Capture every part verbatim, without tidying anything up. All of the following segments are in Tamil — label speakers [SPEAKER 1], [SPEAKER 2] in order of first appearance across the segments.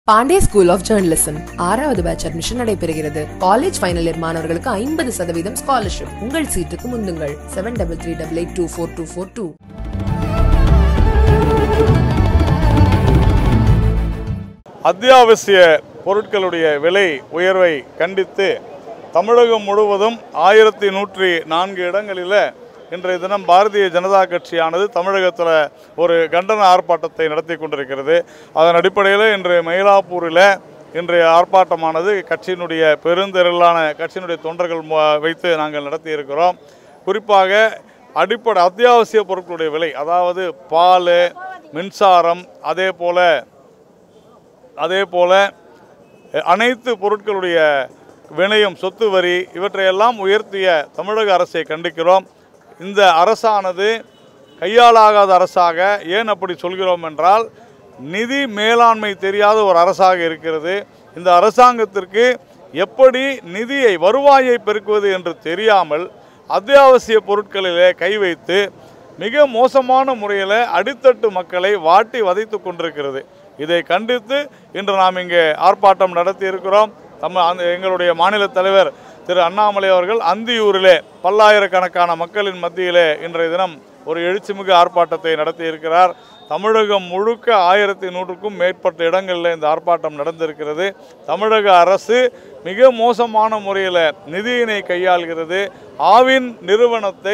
[SPEAKER 1] பாண்டே ஸ்கூல் ஆஃப் ஜர்னலிசம் ஆறாவது பேட்ச் அட்மிஷன் நடைபெறுகிறது. காலேஜ் ஃபைனல் இயர் மாணவர்களுக்கு ஐம்பது சதவீதம் ஸ்காலர்ஷிப். உங்கள் சீட்டுக்கு முந்துங்கள். Seven double three double eight two four two four two.
[SPEAKER 2] அத்தியாவசிய பொருட்களுடைய விலை உயர்வை கண்டித்து தமிழகம் முழுவதும் ஆயிரத்தி நூற்றி நான்கு இடங்களில் இன்றைய தினம் பாரதிய ஜனதா கட்சியானது தமிழகத்தில் ஒரு கண்டன ஆர்ப்பாட்டத்தை நடத்தி கொண்டிருக்கிறது. அதன் அடிப்படையில் இன்று மயிலாப்பூரில் இன்றைய ஆர்ப்பாட்டமானது கட்சியினுடைய பெருந்திரளான கட்சியினுடைய தொண்டர்கள் வைத்து நாங்கள் நடத்தி இருக்கிறோம். குறிப்பாக அடிப்படை அத்தியாவசிய பொருட்களுடைய விலை, அதாவது பால், மின்சாரம், அதே போல் அதே போல் அனைத்து பொருட்களுடைய விலையும், சொத்து வரி இவற்றையெல்லாம் உயர்த்திய தமிழக அரசை கண்டிக்கிறோம். இந்த அரசானது கையாளாகாத அரசாக ஏன் அப்படி சொல்கிறோம் என்றால், நிதி மேலாண்மை தெரியாத ஒரு அரசாக இருக்கிறது. இந்த அரசாங்கத்திற்கு எப்படி நிதியை வருவாயை பெருக்குவது என்று தெரியாமல் அத்தியாவசிய பொருட்களிலே கை வைத்து மிக மோசமான முறையில் அடித்தட்டு மக்களை வாட்டி வதைத்து கொண்டிருக்கிறது. இதை கண்டித்து இன்று நாம் இங்கே ஆர்ப்பாட்டம் நடத்தி இருக்கிறோம். தமிழ் எங்களுடைய மாநில தலைவர் திரு அண்ணாமலை அவர்கள் அந்தியூரிலே பல்லாயிரக்கணக்கான மக்களின் மத்தியிலே இன்றைய தினம் ஒரு எழுச்சிமிகு ஆர்ப்பாட்டத்தை நடத்தி இருக்கிறார். தமிழகம் முழுக்க ஆயிரத்தி நூற்றுக்கும் மேற்பட்ட இடங்களில் இந்த ஆர்ப்பாட்டம் நடந்திருக்கிறது. தமிழக அரசு மிக மோசமான முறையில் நிதியினை கையாள்கிறது. ஆவின் நிறுவனத்தை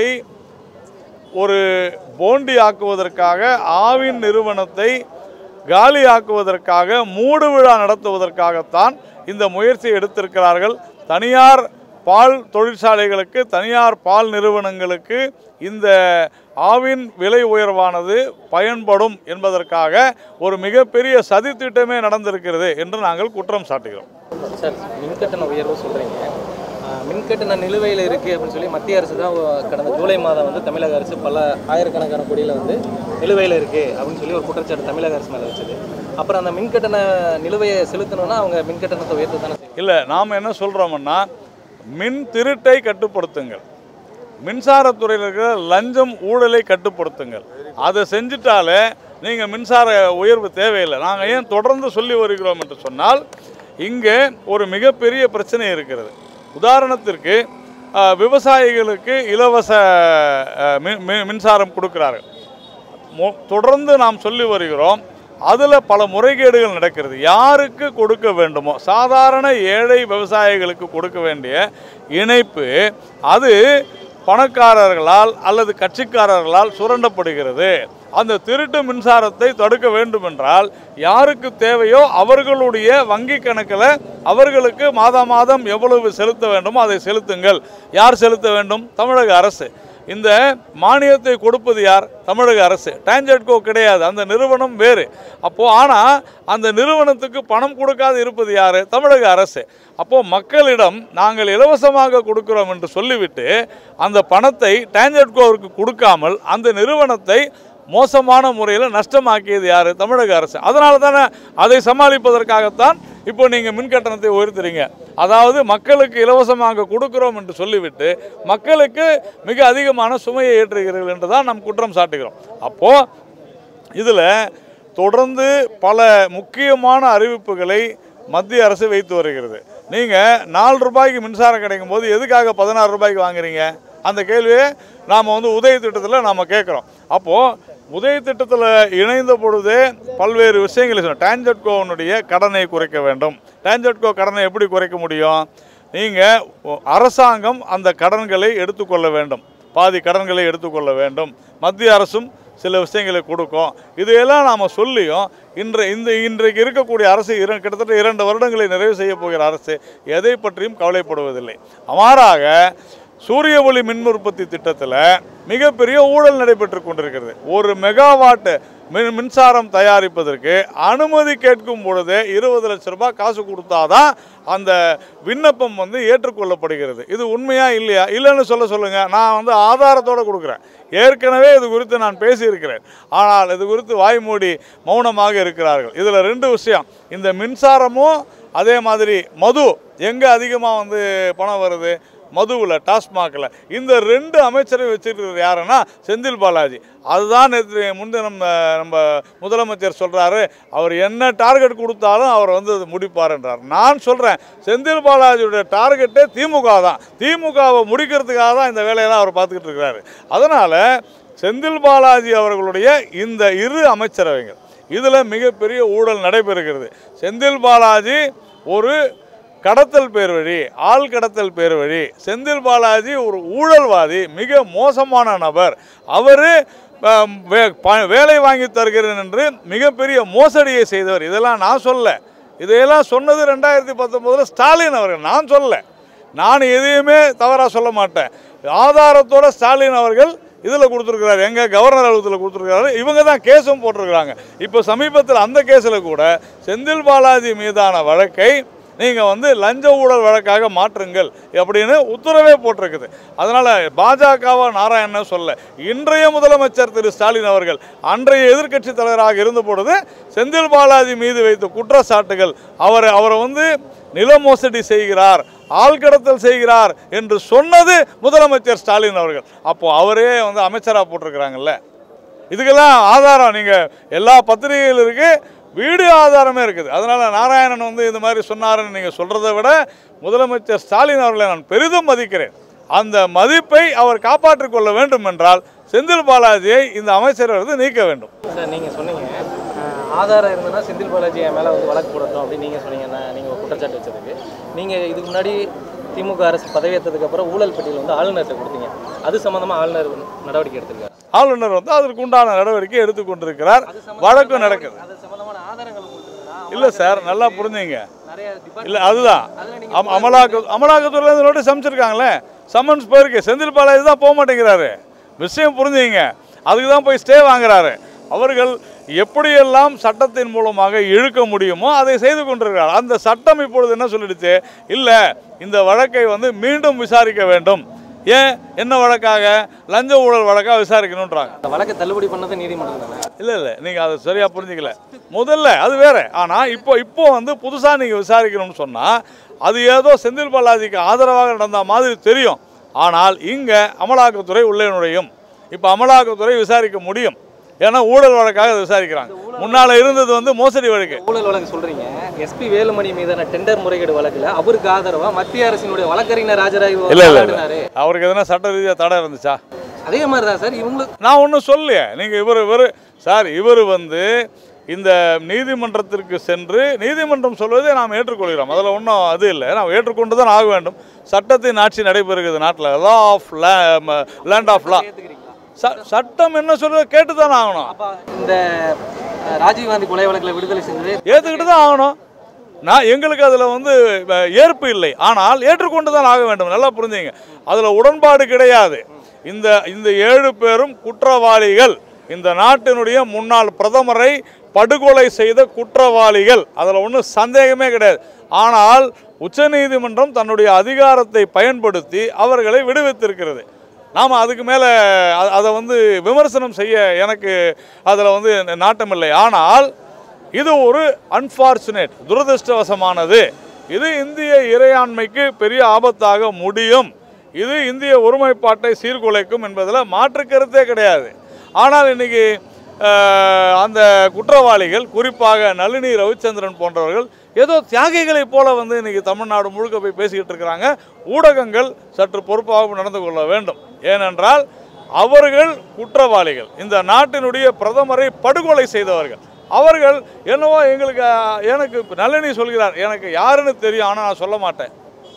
[SPEAKER 2] ஒரு போண்டி ஆக்குவதற்காக, ஆவின் நிறுவனத்தை காலியாக்குவதற்காக, மூடு விழா நடத்துவதற்காகத்தான் இந்த முயற்சியை எடுத்திருக்கிறார்கள். தனியார் பால் தொழிற்சாலைகளுக்கு, தனியார் பால் நிறுவனங்களுக்கு இந்த ஆவின் விலை உயர்வானது பயன்படும் என்பதற்காக ஒரு மிகப்பெரிய சதி திட்டமே நடந்திருக்கிறது என்று நாங்கள் குற்றம் சாட்டுகிறோம்.
[SPEAKER 3] சார், மின்கட்டண உயர்வு சொல்கிறீங்க, மின்கட்டண நிலுவையில் இருக்குது அப்படின்னு சொல்லி மத்திய அரசு தான் கடந்த ஜூலை மாதம் வந்து தமிழக அரசு பல ஆயிரக்கணக்கான கோடியில் வந்து நிலுவையில் இருக்குது அப்படின்னு சொல்லி ஒரு குற்றச்சாட்டு தமிழக அரசு மேலே வச்சுது. அப்புறம் அந்த மின்கட்டண நிலுவையை செலுத்தணும்னா அவங்க மின்கட்டணத்தை உயர்த்து தானே? இல்லை, நாம் என்ன சொல்கிறோம்னா, மின் திருட்டை கட்டுப்படுத்துங்கள், மின்சாரத்துறையில் இருக்கிற லஞ்சம் ஊழலை கட்டுப்படுத்துங்கள். அதை செஞ்சிட்டாலே நீங்கள் மின்சார உயர்வு தேவையில்லை. நாங்கள் ஏன் தொடர்ந்து சொல்லி வருகிறோம் என்று சொன்னால், இங்கே ஒரு மிகப்பெரிய பிரச்சனை இருக்கிறது. உதாரணத்திற்கு விவசாயிகளுக்கு இலவச மின்சாரம் கொடுக்கிறார்கள். தொடர்ந்து நாம் சொல்லி வருகிறோம். அதில் பல முறைகேடுகள் நடக்கிறது. யாருக்கு கொடுக்க வேண்டுமோ, சாதாரண ஏழை விவசாயிகளுக்கு கொடுக்க வேண்டிய இணைப்பு அது பணக்காரர்களால் அல்லது கட்சிக்காரர்களால் சுரண்டப்படுகிறது. அந்த திருட்டு மின்சாரத்தை தடுக்க வேண்டும் என்றால் யாருக்கு தேவையோ அவர்களுடைய வங்கி கணக்கில் அவர்களுக்கு மாதம் மாதம் எவ்வளவு செலுத்த வேண்டுமோ அதை செலுத்துங்கள். யார் செலுத்த வேண்டும்? தமிழக அரசு. இந்த மானியத்தை கொடுப்பது யார்? தமிழக அரசு. டான்ஜெட்கோ கிடையாது, அந்த நிறுவனம் வேறு. அப்போது ஆனால் அந்த நிறுவனத்துக்கு பணம் கொடுக்காது இருப்பது யார்? தமிழக அரசு. அப்போது மக்களிடம் நாங்கள் இலவசமாக கொடுக்கிறோம் என்று சொல்லிவிட்டு அந்த பணத்தை டான்ஜெட்கோவிற்கு கொடுக்காமல் அந்த நிறுவனத்தை மோசமான முறையில் நஷ்டமாக்கியது யார்? தமிழக அரசு. அதனால தானே அதை சமாளிப்பதற்காகத்தான் இப்போ நீங்கள் மின் கட்டணத்தை உயர்த்துறீங்க. அதாவது மக்களுக்கு இலவசமாக கொடுக்கிறோம் என்று சொல்லிவிட்டு மக்களுக்கு மிக அதிகமான சுமையை ஏற்றுகிறீர்கள் என்று தான் நாம் குற்றம் சாட்டுகிறோம். அப்போது இதில் தொடர்ந்து பல முக்கியமான அறிவிப்புகளை மத்திய அரசு வைத்து வருகிறது. நீங்கள் நாலு ரூபாய்க்கு மின்சாரம் கிடைக்கும் போது எதுக்காக பதினாறு ரூபாய்க்கு வாங்குறீங்க? அந்த கேள்வியை நாம் வந்து உதய திட்டத்தில் நாம் கேட்குறோம். அப்போது உதய திட்டத்தில் இணைந்த பொழுதே பல்வேறு விஷயங்களை சொன்னோம். டான்ஜெட்கோனுடைய கடனை குறைக்க வேண்டும். டான்ஜெட்கோ கடனை எப்படி குறைக்க முடியும்? நீங்கள் அரசாங்கம் அந்த கடன்களை எடுத்துக்கொள்ள வேண்டும், பாதி கடன்களை எடுத்துக்கொள்ள வேண்டும். மத்திய அரசும் சில விஷயங்களை கொடுக்கும். இதையெல்லாம் நாம் சொல்லியும் இன்று இந்த இன்றைக்கு இருக்கக்கூடிய அரசு இர கிட்டத்தட்ட இரண்டு வருடங்களை நிறைவு செய்ய போகிற அரசு எதை பற்றியும் கவலைப்படுவதில்லை. மாறாக சூரிய ஒளி மின் உற்பத்தி திட்டத்தில் மிகப்பெரிய ஊழல் நடைபெற்று கொண்டிருக்கிறது. ஒரு மெகாவாட் மின் மின்சாரம் தயாரிப்பதற்கு அனுமதி கேட்கும் பொழுதே இருபது லட்சம் ரூபாய் காசு கொடுத்தாதான் அந்த விண்ணப்பம் வந்து ஏற்றுக்கொள்ளப்படுகிறது. இது உண்மையா இல்லையா? இல்லைன்னு சொல்ல சொல்லுங்கள். நான் வந்து ஆதாரத்தோடு கொடுக்குறேன். ஏற்கனவே இது குறித்து நான் பேசியிருக்கிறேன். ஆனால் இது குறித்து வாய்மூடி மௌனமாக இருக்கிறார்கள். இதில் ரெண்டு விஷயம், இந்த மின்சாரமும் அதே மாதிரி மது எங்கே அதிகமாக வந்து பணம் வருது?
[SPEAKER 2] மதுவில், டாஸ்மாகில் இந்த ரெண்டு அமைச்சரையும் வச்சுருக்கிறது யாருன்னா செந்தில் பாலாஜி. அதுதான் நேற்று முன்தினம் நம்ம முதலமைச்சர் சொல்கிறாரு, அவர் என்ன டார்கெட் கொடுத்தாலும் அவர் வந்து அது முடிப்பார் என்றார். நான் சொல்கிறேன், செந்தில் பாலாஜியுடைய டார்கெட்டே திமுக தான். திமுகவை முடிக்கிறதுக்காக தான் இந்த வேலையெல்லாம் அவர் பார்த்துக்கிட்டு இருக்கிறாரு. அதனால் செந்தில் பாலாஜி அவர்களுடைய இந்த இரு அமைச்சரவைகள் இதில் மிகப்பெரிய ஊழல் நடைபெறுகிறது. செந்தில் பாலாஜி ஒரு கடத்தல் பேர் வழி, ஆள் கடத்தல் பேர் வழி. செந்தில் பாலாஜி ஒரு ஊழல்வாதி, மிக மோசமான நபர். அவர் வேலை வாங்கி தருகிறேன் என்று மிகப்பெரிய மோசடியை செய்தவர். இதெல்லாம் நான் சொல்ல, இதையெல்லாம் சொன்னது ரெண்டாயிரத்தி பத்தொம்போதில் ஸ்டாலின் அவர்கள். நான் சொல்ல, நான் எதையுமே தவறாக சொல்ல மாட்டேன். ஆதாரத்தோட ஸ்டாலின் அவர்கள் இதில் கொடுத்துருக்கிறாரு, எங்கள் கவர்னர் அலுவலகத்தில் கொடுத்துருக்கிறாரு. இவங்க தான் கேஸும் போட்டிருக்கிறாங்க. இப்போ சமீபத்தில் அந்த கேஸில் கூட செந்தில் பாலாஜி மீதான வழக்கை நீங்கள் வந்து லஞ்ச ஊழல் வழக்காக மாற்றுங்கள் அப்படின்னு உத்தரவே போட்டிருக்குது. அதனால் பாஜகவா நாராயணன் சொல்ல, இன்றைய முதலமைச்சர் திரு ஸ்டாலின் அவர்கள் அன்றைய எதிர்க்கட்சி தலைவராக இருந்த பொழுது செந்தில் பாலாஜி மீது வைத்த குற்றச்சாட்டுகள், அவர் அவரை வந்து நில மோசடி செய்கிறார், ஆள்கடத்தல் செய்கிறார் என்று சொன்னது முதலமைச்சர் ஸ்டாலின் அவர்கள். அப்போது அவரே வந்து அமைச்சராக போட்டிருக்கிறாங்கல்ல. இதுக்கெல்லாம் ஆதாரம் நீங்கள் எல்லா பத்திரிகைகள் இருக்குது, வீடியோ ஆதாரமே இருக்குது. அதனால் நாராயணன் வந்து இந்த மாதிரி சொன்னாருன்னு நீங்கள் சொல்கிறத விட முதலமைச்சர் ஸ்டாலின் அவர்களை நான் பெரிதும் மதிக்கிறேன். அந்த மதிப்பை அவர் காப்பாற்றிக் கொள்ள வேண்டும் என்றால் செந்தில் பாலாஜியை இந்த அமைச்சர் வந்து நீக்க வேண்டும்.
[SPEAKER 3] சார், நீங்கள் சொன்னீங்க ஆதாரம் இருந்ததுன்னா செந்தில் பாலாஜி என் மேலே வந்து வழக்கு போடட்டும் அப்படின்னு நீங்கள் சொன்னீங்கன்னா, நீங்கள் ஒரு குற்றச்சாட்டு வச்சதுக்கு நீங்கள் இதுக்கு முன்னாடி திமுக அரசு பதவியேற்றதுக்கப்புறம் ஊழல் பட்டியல் வந்து ஆளுநர்கிட்ட கொடுத்தீங்க. அது சம்மந்தமாக ஆளுநர் நடவடிக்கை எடுத்திருக்காரு.
[SPEAKER 2] ஆளுநர் வந்து அதற்கு உண்டான நடவடிக்கை எடுத்துக்கொண்டிருக்கிறார். வழக்கு நடக்குது.
[SPEAKER 3] அது சம்பந்தமான ஆதாரங்கள்
[SPEAKER 2] இல்லை சார், நல்லா புரிஞ்சுங்க. இல்லை, அதுதான் அமலாக்க அமலாக்கத்துறையில் நோட்டீஸ் அமைச்சிருக்காங்களே, சம்மன்ஸ் போயிருக்கு. செந்தில் பாலாஜி தான் போக மாட்டேங்கிறாரு. விஷயம் புரிஞ்சுங்க. அதுக்கு தான் போய் ஸ்டே வாங்குறாரு. அவர்கள் எப்படியெல்லாம் சட்டத்தின் மூலமாக இழுக்க முடியுமோ அதை செய்து கொண்டிருக்கிறார். அந்த சட்டம் இப்பொழுது என்ன சொல்லிடுச்சு, இல்லை இந்த வழக்கை வந்து மீண்டும் விசாரிக்க வேண்டும். ஏன், என்ன வழக்காக? லஞ்ச ஊழல் வழக்காக விசாரிக்கணுன்றாங்க.
[SPEAKER 3] வழக்கை தள்ளுபடி பண்ணது நீதிமன்றம். இல்லை
[SPEAKER 2] இல்லை நீங்கள் அதை சரியாக புரிஞ்சிக்கல. முதல்ல அது வேறு. ஆனால் இப்போ இப்போ வந்து புதுசாக நீங்கள் விசாரிக்கணும்னு சொன்னால் அது ஏதோ செந்தில் பாலாஜிக்கு ஆதரவாக நடந்த மாதிரி தெரியும். ஆனால் இங்கே அமலாக்கத்துறை உள்ளே நுழையும். இப்போ அமலாக்கத்துறை விசாரிக்க முடியும். ஏன்னா ஊழல் வழக்காக விசாரிக்கிறாங்க. முன்னால் இருந்தது வந்து மோசடி வழக்கு.
[SPEAKER 3] ஊழல் வழக்கு சொல்கிறீங்க. எஸ்பி வேலுமணி மீதான டெண்டர் முறைகேடு வழக்கில் அவருக்கு ஆதரவாக மத்திய அரசினுடைய வழக்கறிஞர் ராஜராஜ்
[SPEAKER 2] இல்லை இல்லை அவருக்கு எதனா சட்ட ரீதியாக தடை இருந்துச்சா?
[SPEAKER 3] அதே மாதிரி தான் சார் இவங்களுக்கு
[SPEAKER 2] நான் ஒன்றும் சொல்லலையே. நீங்கள் இவர் இவர் சார் இவர் வந்து இந்த நீதிமன்றத்திற்கு சென்று நீதிமன்றம் சொல்வதை நாம் ஏற்றுக்கொள்கிறோம். அதில் ஒன்றும் அது இல்லை. நாம் ஏற்றுக்கொண்டு தான் ஆக வேண்டும். சட்டத்தின் ஆட்சி நடைபெறுகிறது நாட்டில். Law of land of law. சட்டம் என்ன சொல்றது கேட்டு தானே ஆகணும்.
[SPEAKER 3] இந்த ராஜீவ்காந்தி கொலை வழக்கில் விடுதலை செஞ்சது
[SPEAKER 2] ஏற்றுக்கிட்டு தான் ஆகணும். நான் எங்களுக்கு அதில் வந்து ஏற்பு இல்லை. ஆனால் ஏற்றுக்கொண்டு தான் ஆக வேண்டும். நல்லா புரிஞ்சுங்க. அதில் உடன்பாடு கிடையாது. இந்த இந்த ஏழு பேரும் குற்றவாளிகள். இந்த நாட்டினுடைய முன்னாள் பிரதமரை படுகொலை செய்த குற்றவாளிகள். அதில் ஒன்றும் சந்தேகமே கிடையாது. ஆனால் உச்சநீதிமன்றம் தன்னுடைய அதிகாரத்தை பயன்படுத்தி அவர்களை விடுவித்திருக்கிறது. நாம் அதுக்கு மேலே அதை வந்து விமர்சனம் செய்ய எனக்கு அதில் வந்து நாட்டமில்லை. ஆனால் இது ஒரு அன்ஃபார்ச்சுனேட், துரதிருஷ்டவசமானது. இது இந்திய இறையாண்மைக்கு பெரிய ஆபத்தாக முடியும். இது இந்திய ஒருமைப்பாட்டை சீர்குலைக்கும் என்பதில் மாற்று கருத்தே கிடையாது. ஆனால் இன்றைக்கி அந்த குற்றவாளிகள், குறிப்பாக நளினி ரவிச்சந்திரன் போன்றவர்கள் ஏதோ தியாகிகளைப் போல வந்து இன்றைக்கி தமிழ்நாடு முழுக்க போய் பேசிக்கிட்டு இருக்கிறாங்க. ஊடகங்கள் சற்று பொறுப்பாக நடந்து கொள்ள வேண்டும். ஏனென்றால் அவர்கள் குற்றவாளிகள். இந்த நாட்டினுடைய பிரதமரை படுகொலை செய்தவர்கள். அவர்கள் என்னவோ எங்களுக்கு எனக்கு நளினி சொல்கிறார், எனக்கு யாருன்னு தெரியும், ஆனால் நான் சொல்ல மாட்டேன்.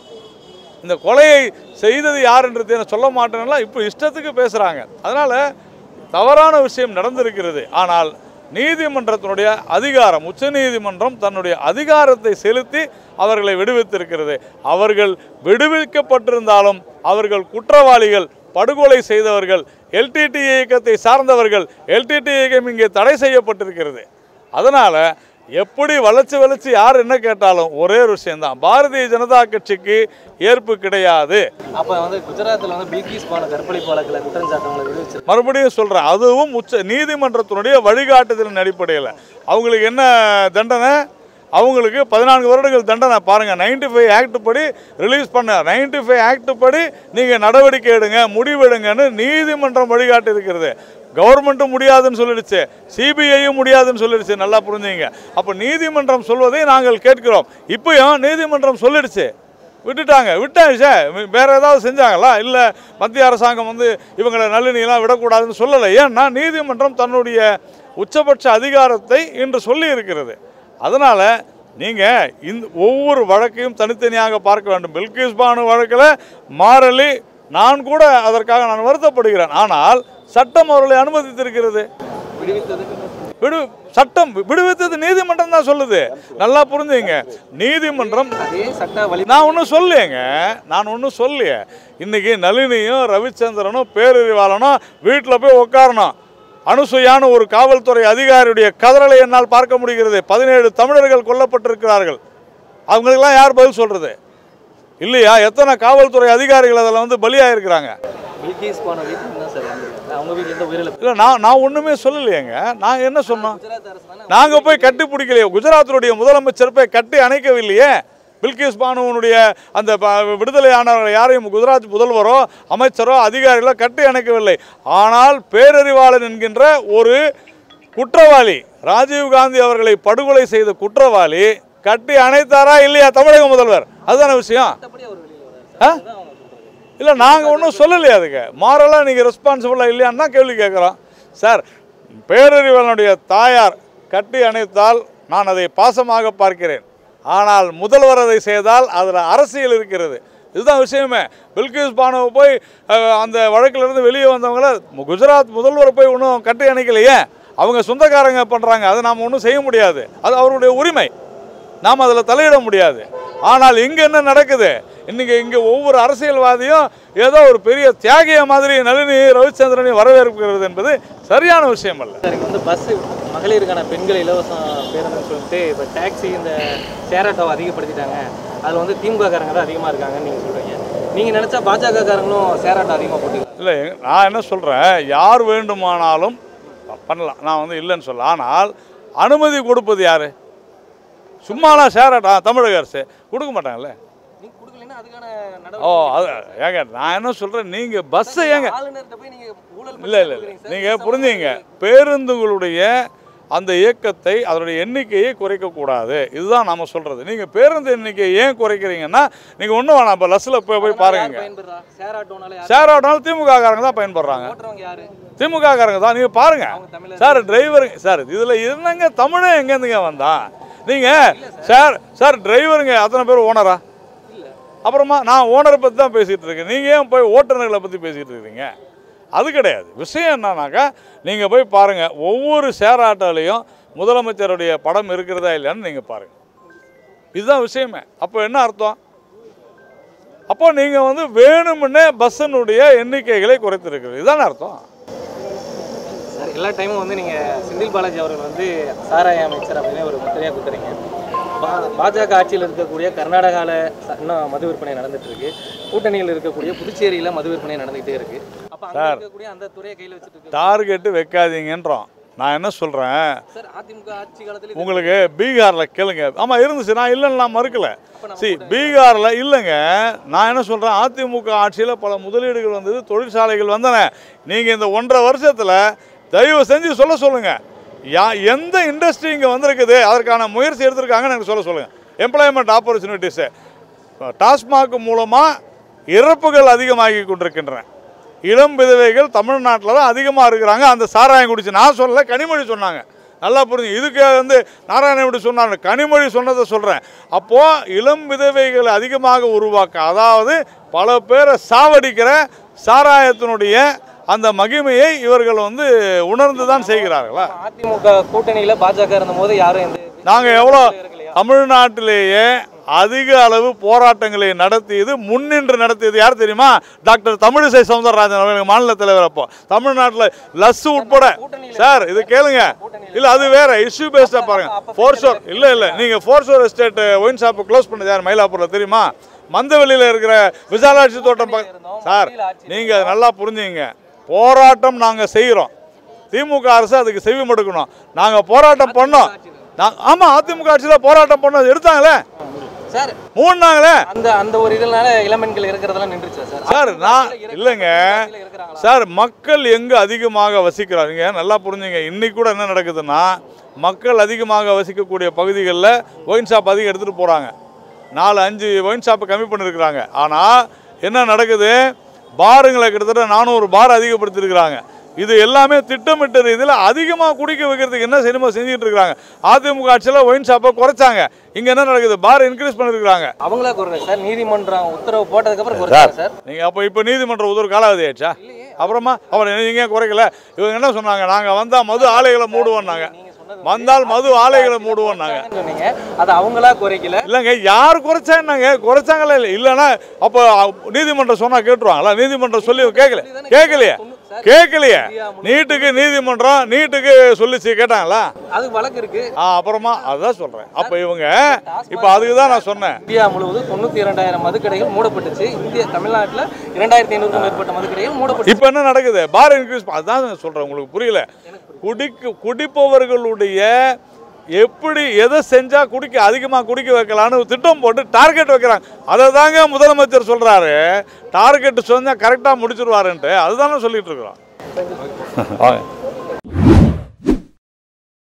[SPEAKER 2] இந்த கொலையை செய்தது யார் என்று நான் சொல்ல மாட்டேன்னா இப்போ இஷ்டத்துக்கு பேசுகிறாங்க. அதனால் தவறான விஷயம் நடந்திருக்கிறது. ஆனால் நீதிமன்றத்தினுடைய அதிகாரம், உச்ச நீதிமன்றம் தன்னுடைய அதிகாரத்தை செலுத்தி அவர்களை விடுவித்திருக்கிறது. அவர்கள் விடுவிக்கப்பட்டிருந்தாலும் அவர்கள் குற்றவாளிகள், படுகொலை செய்தவர்கள், எல்டிடி இயக்கத்தை சார்ந்தவர்கள். எல்டிடி இயக்கம் இங்கே தடை செய்யப்பட்டிருக்கிறது. அதனால் எப்படி வளைச்சு வளைச்சு யார் என்ன கேட்டாலும் ஒரே ஒரு விஷயம்தான், பாரதிய ஜனதா கட்சிக்கு ஏற்பு கிடையாது.
[SPEAKER 3] அப்போ வந்து குஜராத்தில் வந்து பில்கிஸ் பானு கற்பழிப்பு வழக்கில் குற்றஞ்சாட்டங்களை விடுவிச்சு
[SPEAKER 2] மறுபடியும் சொல்கிறேன், அதுவும் உச்ச நீதிமன்றத்தினுடைய வழிகாட்டுதலின் அடிப்படையில். அவங்களுக்கு என்ன தண்டனை? அவங்களுக்கு பதினான்கு வருடங்கள் தண்டனை. பாருங்கள், நைன்டி ஃபைவ் ஆக்ட் படி ரிலீஸ் பண்ண நைன்டி ஃபைவ் ஆக்ட் படி நீங்கள் நடவடிக்கை எடுங்க, முடிவெடுங்கன்னு நீதிமன்றம் வழிகாட்டி இருக்கிறது. கவர்மெண்ட்டும் முடியாதுன்னு சொல்லிடுச்சு, சிபிஐயும் முடியாதுன்னு சொல்லிடுச்சு. நல்லா புரிஞ்சுங்க. அப்போ நீதிமன்றம் சொல்வதை நாங்கள் கேட்கிறோம். இப்பயும் நீதிமன்றம் சொல்லிடுச்சு, விட்டுட்டாங்க. விட்டாங்க, வேற ஏதாவது செஞ்சாங்களா? இல்லை மத்திய அரசாங்கம் வந்து இவங்களை நளினியெல்லாம் விடக்கூடாதுன்னு சொல்லலை. ஏன்னா நீதிமன்றம் தன்னுடைய உச்சபட்ச அதிகாரத்தை இன்று சொல்லி இருக்கிறது. அதனால் நீங்கள் இந்த ஒவ்வொரு வழக்கையும் தனித்தனியாக பார்க்க வேண்டும். பில்கிஸ் பானு வழக்கில் மாறலி நான் கூட அதற்காக நான் வருத்தப்படுகிறேன். ஆனால் சட்டம் அவர்களை அனுமதித்திருக்கிறது. விடு சட்டம் விடுவித்தது நீதிமன்றம் தான் சொல்லுது. நல்லா புரிஞ்சுங்க. நீதிமன்றம் நான் ஒன்றும் சொல்லியங்க நான் ஒன்றும் சொல்லிய இன்னைக்கு நளினியும் ரவிச்சந்திரனும் பேரறிவாளனும் வீட்டில் போய் உட்காரணும். அனுசூயான ஒரு காவல்துறை அதிகாரியுடைய கதறலை என்னால் பார்க்க முடிகிறது. பதினேழு தமிழர்கள் கொல்லப்பட்டிருக்கிறார்கள். அவங்களுக்கெல்லாம் யார் பதில் சொல்றது இல்லையா? எத்தனை காவல்துறை அதிகாரிகள் அதில் வந்து பலியாயிருக்கிறாங்க. இல்லை, நான் நான் ஒன்றுமே சொல்லலையேங்க. நாங்கள் என்ன சொன்னோம்? நாங்கள் போய் கட்டி பிடிக்கலையே. குஜராத்தினுடைய முதலமைச்சர் போய் கட்டி அணைக்கவில்லையே. பில்கிஸ் பானுவனுடைய அந்த விடுதலையானவர்கள் யாரையும் குஜராத் முதல்வரோ அமைச்சரோ அதிகாரிகளோ கட்டி அணைக்கவில்லை. ஆனால் பேரறிவாளன் என்கின்ற ஒரு குற்றவாளி, ராஜீவ்காந்தி அவர்களை படுகொலை செய்த குற்றவாளி கட்டி அணைத்தாரா இல்லையா தமிழக முதல்வர்? அதுதான விஷயம். இல்லை, நாங்கள் ஒன்றும் சொல்லலையா? அதுக்கு மாறலாம் நீங்கள் ரெஸ்பான்சிபிளாக இல்லையான்னு தான் கேள்வி கேட்குறோம். சார், பேரறிவாளனுடைய தாயார் கட்டி அணைத்தால் நான் அதை பாசமாக பார்க்கிறேன். ஆனால் முதல்வர் அதை செய்தால் அதில் அரசியல் இருக்கிறது. இதுதான் விஷயமே. பில்கிஸ் பானுவை போய் அந்த வழக்கிலிருந்து வெளியே வந்தவங்கள குஜராத் முதல்வரை போய் ஒன்றும் கட்டி அணைக்கலையே. அவங்க சொந்தக்காரங்க பண்ணுறாங்க, அதை நாம் ஒன்றும் செய்ய முடியாது. அது அவருடைய உரிமை, நாம் அதில் தலையிட முடியாது. ஆனால் இங்கே என்ன நடக்குது? இன்றைக்கி இங்கே ஒவ்வொரு அரசியல்வாதியும் ஏதோ ஒரு பெரிய தியாகிய மாதிரி நளினி ரவிச்சந்திரனை வரவேற்கிறது என்பது சரியான விஷயம் அல்ல.
[SPEAKER 3] இங்கே வந்து பஸ்ஸு மகளிருக்கான பெண்கள் இலவசம் பேருந்துன்னு சொல்லிட்டு இப்போ டாக்ஸி இந்த ஷேர் ஆட்டோவை அதிகப்படுத்திட்டாங்க. அதில் வந்து திமுக காரங்க தான் அதிகமாக இருக்காங்கன்னு நீங்கள் சொல்கிறீங்க. நீங்கள் நினச்சா பாஜக காரங்களும் ஷேர் ஆட்டோ அதிகமாக போட்டிங்க.
[SPEAKER 2] இல்லை, நான் என்ன சொல்கிறேன், யார் வேண்டுமானாலும் பண்ணலாம், நான் வந்து இல்லைன்னு சொல்ல. ஆனால் அனுமதி கொடுப்பது யார்? சும்மாலாம் ஷேர் ஆட்டோ தமிழக அரசு கொடுக்க மாட்டாங்கல்ல. ஓ, அது ஏங்க நான் என்ன சொல்கிறேன், நீங்கள் பஸ்ஸை ஏங்க இல்லை இல்லை இல்லை நீங்கள் புரிஞ்சுங்க. பேருந்துகளுடைய அந்த இயக்கத்தை அதனுடைய எண்ணிக்கையை குறைக்கக்கூடாது. இதுதான் நம்ம சொல்கிறது. நீங்கள் பேருந்து எண்ணிக்கையை ஏன் குறைக்கிறீங்கன்னா நீங்கள் ஒன்றும் வேணாம். இப்போ லஸ்ஸில் போய் போய் பாருங்க. ஷேர் ஆட்டோனாலும் திமுக காரங்க தான் பயன்படுறாங்க. திமுக காரங்க தான். நீங்கள் பாருங்கள் சார், டிரைவருங்க சார், இதில் என்னங்க தமிழே எங்கேருந்துங்க வந்தா? நீங்கள் சார் சார் டிரைவருங்க அத்தனை பேர் ஓனரா? அப்புறமா நான் ஓனரை பற்றி தான் பேசிகிட்டு இருக்கேன். நீங்கள் ஏன் போய் ஓட்டுநர்களை பற்றி பேசிகிட்டு இருக்கிறீங்க? அது கிடையாது. விஷயம் என்னன்னாக்கா, நீங்கள் போய் பாருங்கள், ஒவ்வொரு ஷேர் ஆட்டோலையும் முதலமைச்சருடைய படம் இருக்கிறதா இல்லையான்னு நீங்கள் பாருங்கள். இதுதான் விஷயமே. அப்போ என்ன அர்த்தம்? அப்போ நீங்கள் வந்து வேணுமுன்னே பஸ்ஸினுடைய எண்ணிக்கைகளை குறைத்திருக்கிறது, இதுதானே அர்த்தம்.
[SPEAKER 3] சார், எல்லா டைமும் வந்து நீங்கள் செந்தில் பாலாஜி அவர்கள் வந்து சாராய அமைச்சர் அப்படின்னு ஒரு முத்திரையாக கொடுத்துறீங்க. பாஜக ஆட்சியில் இருக்கக்கூடிய கர்நாடகாவில் இன்னும் மது விற்பனை நடந்துட்டு இருக்கு. கூட்டணியில் இருக்கக்கூடிய புதுச்சேரியில் மது விற்பனை நடந்துகிட்டே இருக்கு. அப்போ அங்கே இருக்கக்கூடிய அந்த துறையை கையில் வச்சுட்டு
[SPEAKER 2] டார்கெட்டு வைக்காதீங்கன்றோம். நான் என்ன சொல்கிறேன்
[SPEAKER 3] சார், அதிமுக ஆட்சி காலத்தில்
[SPEAKER 2] உங்களுக்கு பீகாரில் கேளுங்க. ஆமாம் இருந்துச்சு, நான் இல்லைன்னு நான் மறுக்கலை. சரி, பீகாரில் இல்லைங்க. நான் என்ன சொல்கிறேன், அதிமுக ஆட்சியில் பல முதலீடுகள் வந்தது, தொழிற்சாலைகள் வந்தன. நீங்கள் இந்த ஒன்றரை வருஷத்தில் தயவு செஞ்சு சொல்ல சொல்லுங்கள், யா எந்த இண்டஸ்ட்ரி இங்கே வந்திருக்குது, அதற்கான முயற்சி எடுத்திருக்காங்கன்னு எனக்கு சொல்ல சொல்லுங்கள். எம்ப்ளாய்மெண்ட் ஆப்பர்ச்சுனிட்டிஸு டாஸ்மாக் மூலமாக இறப்புகள் அதிகமாகி கொண்டிருக்கின்றன. இளம் விதவைகள் தமிழ்நாட்டில் தான் அதிகமாக இருக்கிறாங்க. அந்த சாராயம் குடிச்சு நான் சொல்லலை, கனிமொழி சொன்னாங்க. நல்லா புரிஞ்சு. இதுக்கு வந்து நாராயணன் இப்படி சொன்னாங்க, கனிமொழி சொன்னதை சொல்கிறேன். அப்போது இளம் விதவைகள் அதிகமாக உருவாக்க, அதாவது பல பேரை சாவடிக்கிற சாராயத்தினுடைய அந்த மகிமையை இவர்கள் வந்து உணர்ந்து தான் செய்கிறார்களா?
[SPEAKER 3] அதிமுக கூட்டணியில் பாஜக இருந்தபோது யாரும்
[SPEAKER 2] நாங்கள் எவ்வளோ தமிழ்நாட்டிலேயே அதிக அளவு போராட்டங்களை நடத்தியது, முன்னின்று நடத்தியது யார் தெரியுமா? டாக்டர் தமிழிசை சவுந்தரராஜன் அவர்கள் மாநில தலைவர். அப்போ தமிழ்நாட்டில் லஸ் உட்பட சார் இது கேளுங்க, இல்லை அது வேற இஷ்யூ பேஸ்டாக பாருங்க. ஃபோர்ஷோர் இல்லை இல்லை நீங்கள் ஃபோர்ஷோர் எஸ்டேட் ஒயின் ஷாப்பை க்ளோஸ் பண்ணது யார்? மயிலாப்பூரில் தெரியுமா? மந்தவெளியில் இருக்கிற விசாலாட்சி தோட்டம் சார், நீங்கள் நல்லா புரிஞ்சுங்க. போராட்டம் நாங்கள் செய்கிறோம், திமுக அரசு அதுக்கு செவி மடுக்கணும். நாங்கள் போராட்டம் பண்ணோம். நான் ஆமாம் அதிமுக ஆட்சியில் போராட்டம் பண்ணது எடுத்தாங்களே
[SPEAKER 3] சார்,
[SPEAKER 2] மூணாங்களே
[SPEAKER 3] அந்த அந்த ஒரு இதனால இளம்பெண்கள் இருக்கிறதெல்லாம் நின்றுச்சா சார்?
[SPEAKER 2] சார் நான் இல்லைங்க சார், மக்கள் எங்கே அதிகமாக வசிக்கிறாங்க நல்லா புரிஞ்சுங்க. இன்னைக்கு கூட என்ன நடக்குதுன்னா, மக்கள் அதிகமாக வசிக்கக்கூடிய பகுதிகளில் ஒயின் ஷாப் அதிகம் எடுத்துகிட்டு போகிறாங்க. நாலு அஞ்சு ஒயின் ஷாப்பை கம்மி பண்ணியிருக்கிறாங்க. ஆனால் என்ன நடக்குது, பாருங்களை கிட்டத்தட்ட நானூறு பார் அதிகப்படுத்தியிருக்கிறாங்க. இது எல்லாமே திட்டமிட்ட இதில் அதிகமாக குடிக்க வைக்கிறதுக்கு என்ன சினிமா செஞ்சுட்டு இருக்காங்க. அதிமுக ஆட்சியில் ஒயின் ஷாப்பை குறைச்சாங்க, இங்கே என்ன நடக்குது, பார் இன்க்ரீஸ் பண்ணியிருக்காங்க.
[SPEAKER 3] அவங்களா குறைங்க சார், நீதிமன்றம் உத்தரவு போட்டதுக்கப்புறம் குறைச்சாங்க சார்.
[SPEAKER 2] நீங்கள் அப்போ இப்போ நீதிமன்றம் உத்தரவு காலாவதி ஆயிடுச்சா? அப்புறமா அவர் நீங்கள் குறைக்கல. இவங்க என்ன சொன்னாங்க, நாங்கள் வந்தால் மது ஆலைகளை மூடுவோம்னாங்க. வந்தால் மது ஆலைகளை மூடுவோம் நாங்க.
[SPEAKER 3] அது அவங்களா குறைக்கல
[SPEAKER 2] இல்லைங்க, யார் குறைச்சாங்க? குறைச்சாங்களே இல்லை. இல்லைன்னா அப்போ நீதிமன்றம் சொன்னா கேட்டுருவாங்களா? நீதிமன்றம் சொல்லி கேட்கல கேட்கலையே கேட்கலையே நீட்டுக்கு நீதிமன்றம் நீட்டுக்கு சொல்லிச்சு கேட்டாங்களா?
[SPEAKER 3] அது வழக்கு இருக்கு.
[SPEAKER 2] அப்புறமா அதுதான் சொல்றேன். அப்ப இவங்க இப்ப அதுக்கு தான் நான் சொன்னேன்,
[SPEAKER 3] இந்தியா முழுவதும் தொண்ணூத்தி இரண்டாயிரம் மதுக்கடைகள் மூடப்பட்டுச்சு. இந்திய தமிழ்நாட்டில் இரண்டாயிரத்தி ஐநூறுக்கும் மேற்பட்ட மதுக்கடைகள் மூடப்பட்டு
[SPEAKER 2] இப்ப என்ன நடக்குது, பார் இன்க்ரீஸ். அதுதான் சொல்றேன், உங்களுக்கு புரியல. குடிக்கு குடிப்பவர்களுடைய எப்படி எதை செஞ்சா குடிக்க அதிகமாக குடிக்க வைக்கலான்னு திட்டம் போட்டு டார்கெட் வைக்கிறாங்க. அதை தாங்க முதலமைச்சர் சொல்றாரு, டார்கெட் சொன்னா கரெக்டாக முடிச்சிருவாருன்ட்டு. அதுதானே சொல்லிட்டு இருக்கிறோம்.